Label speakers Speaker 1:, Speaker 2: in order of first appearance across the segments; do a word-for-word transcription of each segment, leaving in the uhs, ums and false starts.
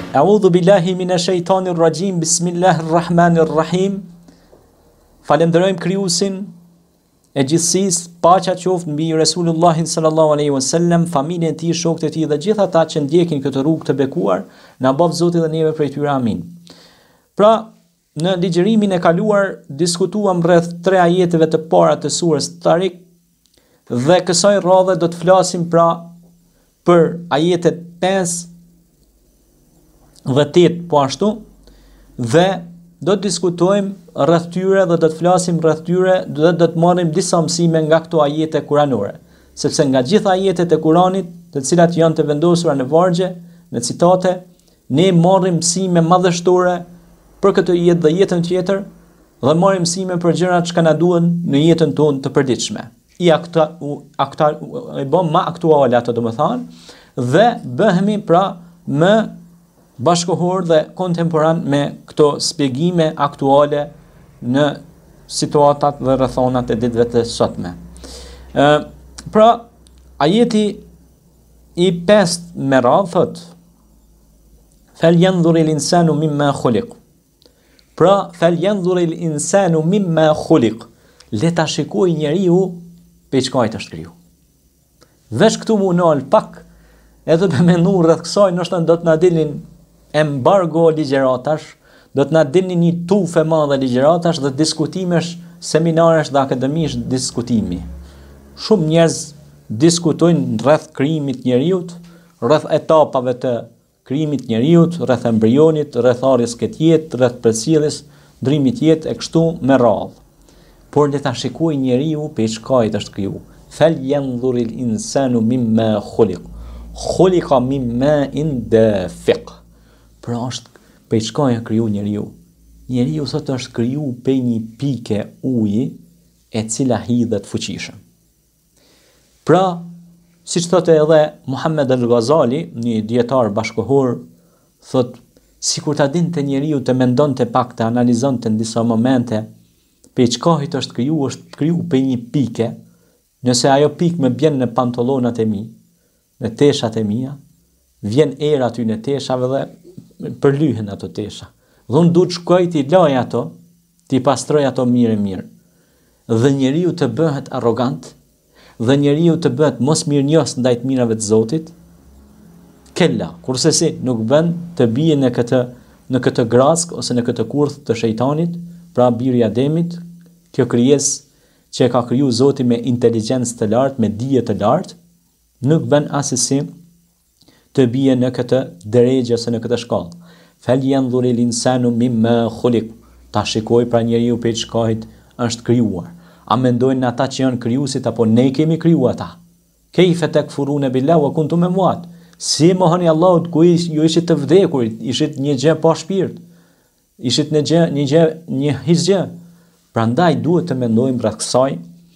Speaker 1: A'udhu billahi minash shaitanir rajim. Bismillahir rahmanir rahim. Falenderojmë Krijuesin e gjithësisë, paqja qoftë mbi Resulullahin sallallahu alaihi wasallam, familjen e tij, shokët e tij dhe gjithë ata që ndjekin këtë rrugë të bekuar, na bof Zoti dhe neve prej tyre, amin. Pra, në ligjërimin e kaluar diskutuam rreth tre ajeteve të para të surës Tarik dhe kësaj radhe do të flasim pra për ajetet pesë dhe tetë po ashtu, dhe do të diskutojmë rreth tyre dhe do të flasim rreth tyre dhe do të marrim disa mësime nga këto ajete kuranore, sepse nga gjitha ajetet e Kuranit, të cilat janë të vendosura në vargje, në citate, ne marrim mësime madhështore për këtë jetë dhe jetën tjetër, dhe marrim mësime për gjërat që na duhen në jetën tonë të përditshme. I akta, akta, i bëm më aktuale ato domethënë, dhe bëhemi pra më bashkohor dhe kontemporan me këto spjegime aktuale në situatat dhe rrethonat e ditëve të sotme. Ë, pra, ajeti i pestë me radhë thot: "Falyanzur al-insanu mimma khuliq." Pra, falyanzur al-insanu mimma khuliq. Le ta shikojë njeriu pe çka është kriju. Vesh këtu mu nal pak, edhe me mendu rreth kësaj, ndoshta do të na dilnin embargo ligjëratash, do të na dilni një tufë e madhe ligjëratash dhe diskutimesh, seminaresh dhe akademish diskutimi. Shumë njerëz diskutojnë rreth krijimit njerëzit, rreth etapave të krijimit njerëzit, rreth embrionit, rreth arjes këtë jetë, rreth përcjelljes, ndrimit jetë e kështu me radhë. Por le ta shikojë njeriu pe çka është kriju. Falyanzuril insanu mimma khuliq. Khuliqa mimma dafiq. Pra është pe çka e kriju njeriu. Njeriu sot është kriju pe një pike uji e cila hidhet fuqishëm. Pra, siç thotë edhe Muhammed al-Ghazali, një dietar bashkohor, thot sikur ta dinte njeriu të mendonte pak, të analizonte në disa momente pe çka është kriju, është kriju pe një pike. Nëse ajo pikë më bjen në pantallonat e mi, në teshat e mia, vjen era aty në teshave dhe përlyhen ato tesha. Dhe unë du të shkoj t'i laj ato, t'i pastroj ato mirë e mirë. Dhe njeriu të bëhet arrogant, dhe njeriu të bëhet mos mirënjohës ndaj të mirave të Zotit, kella, kurse si nuk bën të bie në këtë në këtë grask ose në këtë kurth të shejtanit, pra biri i Ademit, kjo krijesë që e ka kriju Zoti me inteligjencë të lartë, me dije të lartë, nuk bën asesi të bie në këtë drejgje ose në këtë shkallë. Falyanzuril insanu mimma khuliq. Ta shikoj pra njeriu pe çka është krijuar. A mendojnë ata që janë krijuesit apo ne kemi krijuar ata? Kayfa takfuruna billahi wa kuntum amwat? Si mohoni Allahut ku ju ishit të vdekur, ishit një gjë pa shpirt, ishit një gjë, një gjë, një hiç gjë. Prandaj duhet të mendojmë rreth kësaj.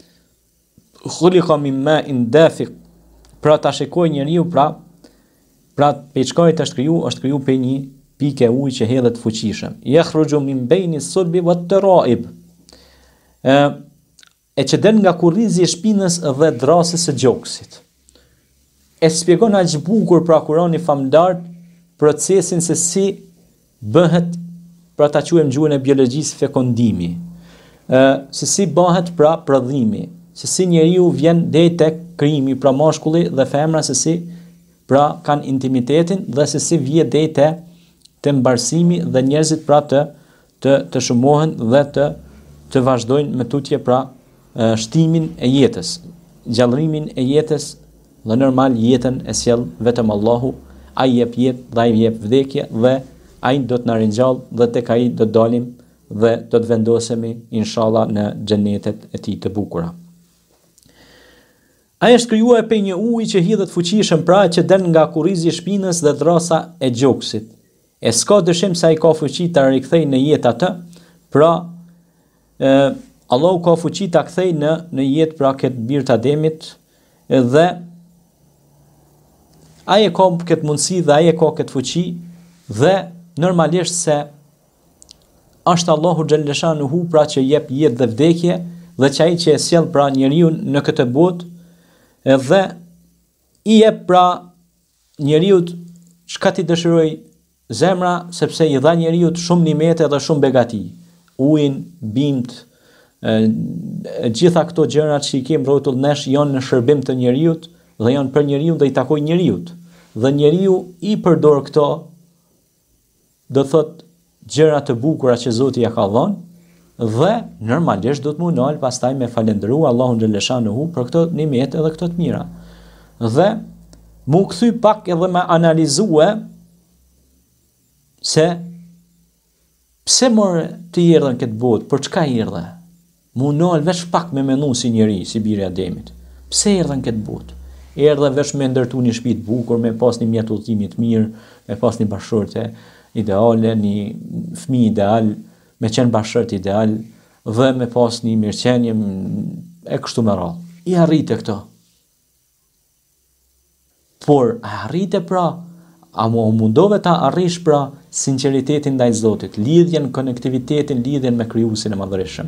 Speaker 1: Khuliqa mimma dafiq. Pra ta shikoj njeriu pra Pra, pe çka është kriju, është kriju pe një pike ujë që hedhet fuqishëm. Yakhruju min bayni sulbi wat taraib. Ë e që den nga kurrizi i shpinës dhe drasës së gjoksit. E shpjegon aq bukur pra Kurani famlar procesin se si bëhet, pra ta quajmë gjuhën e biologjisë, fekondimi. Ë se si bëhet pra prodhimi, se si njeriu vjen deri tek krijimi, pra mashkulli dhe femra se si pra kanë intimitetin dhe se si vjet deri te te mbarsimi dhe njerëzit pra të të të shumohen dhe të të vazhdojnë me tutje pra shtimin e jetës, gjallërimin e jetës, dhe normal jetën e sjell vetëm Allahu, ai jep jetë dhe ai jep vdekje dhe ai do të na ringjall dhe tek ai do të dalim dhe do të vendosemi inshallah në xhenetet e tij të bukura. Ai është krijuar pe një ujë që hidhet fuqishëm, pra që del nga kurrizi i shpinës dhe drasa e gjoksit. E s'ka dyshim se ai ka fuqi ta rikthejë në jetë atë, pra ë Allahu ka fuqi ta kthejë në në jetë pra këtë bir të Ademit, dhe ai e ka këtë mundësi dhe ai e ka këtë fuqi, dhe normalisht se është Allahu xhallashanuhu pra që jep jetë dhe vdekje, dhe që ai që e sjell pra njeriu në këtë botë, dhe i jep pra njeriu çka ti dëshiroj zemra sepse i dha njeriu shumë nimete dhe shumë begati. Ujin, bimt, e gjitha këto gjërat që i kemi rrotull nesh janë në shërbim të njeriu dhe janë për njeriu dhe i takojnë njeriu. Dhe njeriu i përdor këto, do thot gjëra të bukura që Zoti ja ka dhënë dhe normalisht do të mundal pastaj me falendëru Allahun xhaleshanuhu për këto nimete dhe këto të mira. Dhe mu kthy pak edhe me analizue se pse more të erdhën këtë botë, për çka erdhë? Mu nal veç pak me mendu si njeri, si biri i Ademit. Pse erdhën këtë botë? Erdhë veç me ndërtu një shtëpi të bukur, me pas një mjet udhëtimi të mirë, me pas një bashkëshorte ideale, një fëmijë ideal, me qenë bashkëshort ideal dhe me pas një mirëqenie e kështu me radhë. I arrite këto. Por a arrite pra, a mu mundove ta arrish pra sinqeritetin ndaj Zotit, lidhjen, konektivitetin, lidhjen me Krijuesin e Madhërisëm.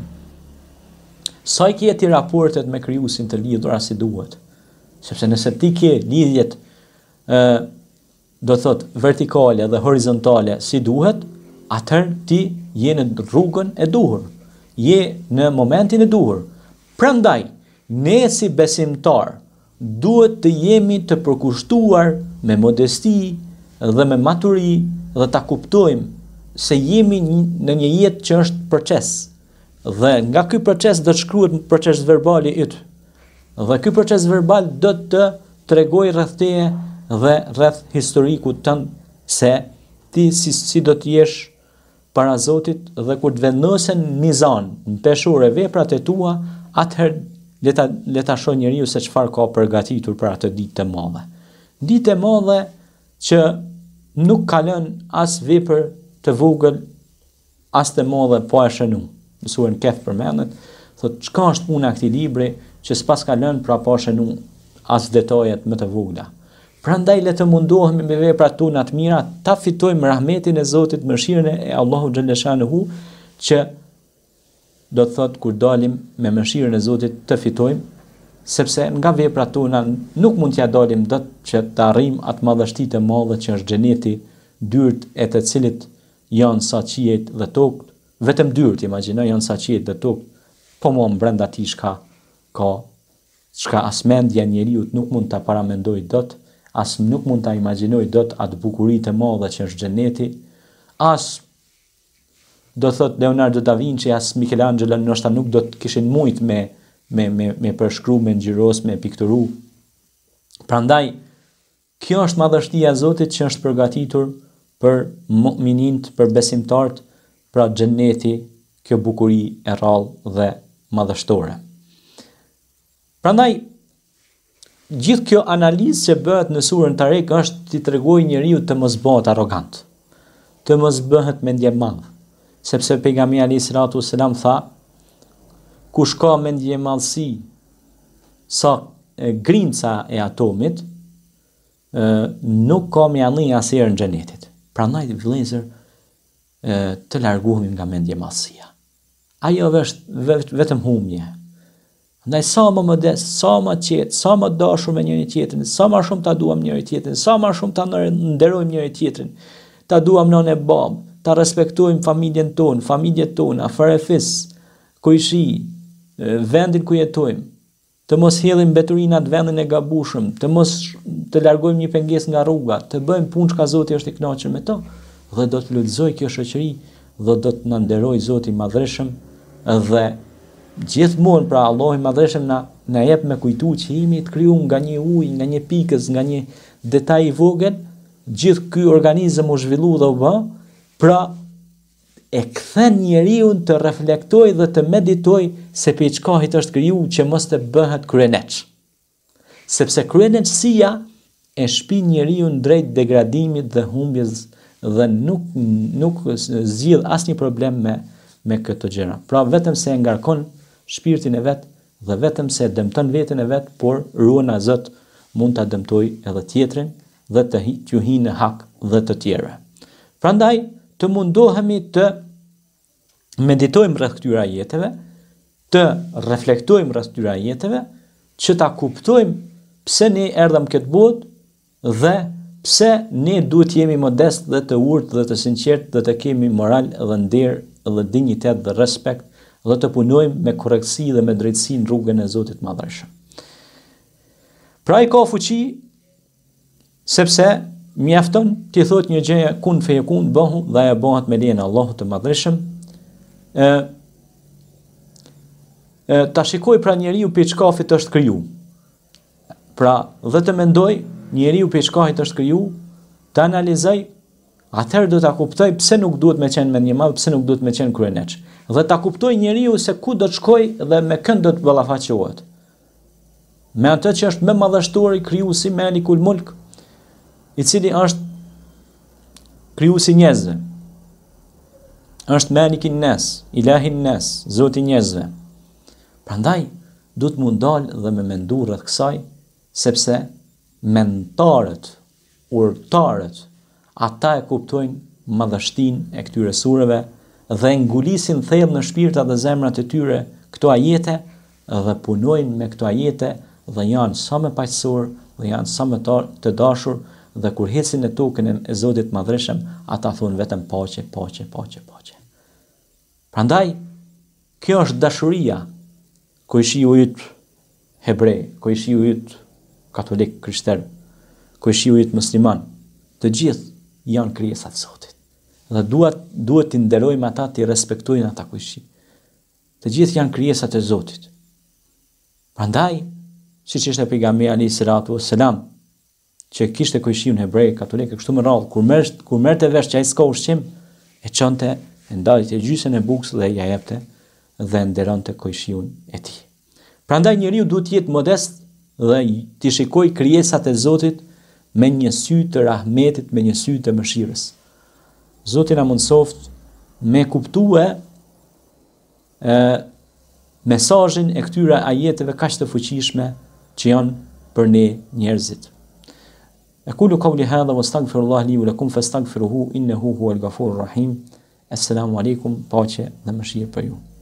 Speaker 1: Sa i ke ti raportet me Krijuesin të lidhura si duhet? Sepse nëse ti ke lidhjet ë do thot vertikale dhe horizontale si duhet, atëherë ti je në rrugën e duhur. Je në momentin e duhur. Prandaj, ne si besimtar duhet të jemi të përkushtuar me modesti dhe me maturi dhe ta kuptojmë se jemi në një jetë që është proces. Dhe nga ky proces do të shkruhet në proces verbali yt. Dhe ky proces verbal do të tregoj rreth teje dhe rreth historikut tënd se ti si, si do të jesh para Zotit dhe kur të vendosen në mizan, në peshore veprat e tua, atëherë le ta le ta shoh njeriu se çfarë ka përgatitur për atë ditë të madhe. Ditë e madhe që nuk ka lënë as vepër të vogël, as të madhe po e shënu. Në surën Kehf përmendet, thotë çka është puna e këtij libri që s'pas ka lënë pra pa shënu as detajet më të vogla. Prandaj le të mundohemi me veprat tona të mira ta fitojmë rahmetin e Zotit, mëshirën e Allahut xhaleshanuhu, që do të thotë kur dalim me mëshirën e Zotit të fitojmë, sepse nga veprat tona nuk mund t'ja dalim dot që të arrijmë atë madhështitë e madhe që është xheneti, dyert e të cilit janë sa qiejt dhe tokët. Vetëm dyert, imagjino, janë sa qiejt dhe tokët, po mo brenda tij shka ka, çka as mendja e njeriu nuk mund ta paramendoj dot, as nuk mund ta imagjinoj dot atë bukuritë e madhe që është xheneti, as do thot Leonardo da Vinci, as Michelangelo ndoshta nuk do të kishin mujt me me me me përshkruaj, me ngjyros, me pikturu. Prandaj kjo është madhështia e Zotit që është përgatitur për mu'minint, për besimtarët, pra xheneti, kjo bukuri e rrallë dhe madhështore. Prandaj gjithë kjo analizë që bëhet në surën Tarik është t'i tregojë njeriu të mos bëhet arrogant, të mos bëhet mendje madh, sepse pejgamberi alayhis salatu wassalam tha, kush ka mendje madhësi sa e, grinca e atomit, e, nuk ka mjallëni asnjëherë në xhenetit. Prandaj vëllezër, të largohemi nga mendje madhësia. Ajo është vetëm humje. Ndaj sa më modest, sa më qetë, sa më dashur me njëri tjetrin, sa më shumë ta duam njëri tjetrin, sa më shumë ta nderojmë njëri tjetrin, ta duam nënë e babë, ta respektojmë familjen tonë, familjet tona, farefis, kujshi, vendin ku jetojmë, të mos hedhim mbeturinat vendin e gabushëm, të mos të largojmë një pengesë nga rruga, të bëjmë punë që Zoti është i kënaqur me to, dhe do të plotësoj kjo shoqëri dhe do të na nderoj Zoti i Madhreshëm dhe gjithmonë pra Allahu i Madhreshëm na na jep me kujtu që jemi të krijuar nga një ujë, nga një pikës, nga një detaj i vogël, gjithë ky organizëm u zhvillu dhe u bë, pra e kthen njeriu të reflektoj dhe të meditoj se për çka është krijuar që mos të bëhet kryeneç. Sepse kryeneçësia e shpin njeriu drejt degradimit dhe humbjes dhe nuk nuk zgjidh asnjë problem me me këto gjëra. Pra vetëm se e ngarkon shpirtin e vet dhe vetëm se dëmton veten e vet, por ruana Zot mund ta dëmtoj edhe tjetrin dhe të t'ju hinë në hak dhe të tjerë. Prandaj të mundohemi të meditojmë rreth këtyre ajeteve, të reflektojmë rreth këtyre ajeteve, që ta kuptojmë pse ne erdhëm këtë botë dhe pse ne duhet jemi modest dhe të urtë dhe të sinqert dhe të kemi moral dhe nder dhe dignitet dhe respekt dhe të punojmë me korrektësi dhe me drejtësi në rrugën e Zotit Madhëreshëm. Pra i ka fuqi, sepse mjafton ti thot një gjë kun feyekun bëhu dhe ajo bëhet me lejen e Allahut të Madhëreshëm. ë ta shikoj pra njeriu pe çkafit është kriju. Pra dhe të mendoj njeriu pe çkafit është kriju, të analizoj, atëherë do ta kuptoj pse nuk duhet me qenë me një madh, pse nuk duhet me qenë kryeneç. Dhe ta kuptoj njeriu se ku do të shkoj dhe me kënd do të ballafaqohet. Me atë që është më madhështori krijuesi Malikul Mulk, i cili është krijuesi njerëzve. Është Malikin Nas, Ilahin Nas, Zoti i njerëzve. Prandaj do të mund dal dhe me mendu rreth kësaj, sepse mentarët, urtarët, ata e kuptojnë madhështinë e këtyre sureve dhe ngulisin thellë në shpirtat dhe zemrat e tyre këto ajete dhe punojnë me këto ajete dhe janë sa më paqësor dhe janë sa më të dashur dhe kur hecin në tokën e Zotit Madhreshëm, ata thonë vetëm paqe, paqe, paqe, paqe. Prandaj, kjo është dashuria kojshiu yt hebrej, kojshiu yt katolik, krishter, kojshiu yt musliman, të gjithë janë krijesat e Zotit. Dhe duhet duhet t'i nderojmë ata, t'i respektojnë ata kojshi. Të gjithë janë krijesat e Zotit. Prandaj, siç ishte pejgamberi alayhi salatu wassalam, që kishte kojshiun hebrej, katolik, kështu më radhë, kur merr kur merrte vesh që ai s'ka ushqim, e çonte, e ndalite gjysën e bukës dhe ja jepte dhe nderonte kojshiun e tij. Prandaj njeriu duhet të jetë modest dhe t'i shikojë krijesat e Zotit me një sy të rahmetit, me një sy të mëshirës. Zoti na mundsoft me kuptue e mesazhin e këtyre ajeteve kaq të fuqishme që janë për ne njerëzit. أقول قولي هذا واستغفر الله لي ولكم فاستغفروه إنه هو الغفور الرحيم. السلام عليكم. Paqe dhe mëshirë për ju.